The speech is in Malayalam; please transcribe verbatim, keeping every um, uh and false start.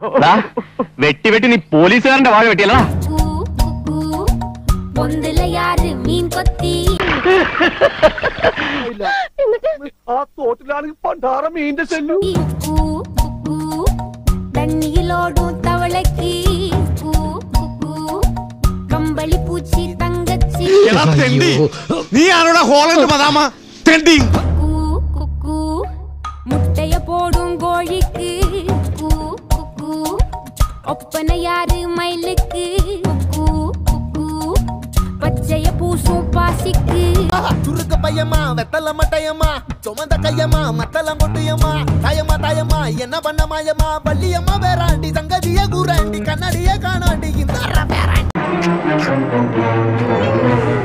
വെട്ടി വെട്ടി നീ പോലീസുകാരന്റെ വാഴ വെട്ടിയല്ല. ആ തോട്ടിലാണെങ്കിൽ പണ്ടാറ മീന്റെ ചെല്ലു. തണ്ണിയിലോടും തവളക്ക് കമ്പളി പൂച്ചി തങ്കച്ചി. നീ ആരോടാ ഹോളണ്ട് മദാമ തെണ്ടി? മുട്ടയ പോടും കോഴിക്ക് ഒപ്പനയാറ് മയിലുക്ക് പച്ചയ പൂസും പാസിക്ക്. ചുരുക്ക പയ്യമ്മാ വെത്തല മട്ടയമ്മാ ചുമந்த கையம்மா மத்தலம் கொட்டியம்மா தாயம்மா தாயம்மா என்ன பண்ண மாயம்மா பள்ளியம்மா வேறாண்டி சங்கதிய கூறாண்டி கண்ணடிய காணாண்டி இந்த